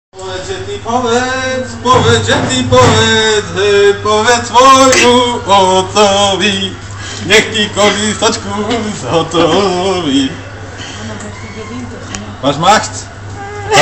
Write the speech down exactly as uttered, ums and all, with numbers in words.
Powiedz ti powiedz, powiedz ti powiedz, powiedz mojemu ojcowi, niech ti kolisaczku zatowi. Masz macht?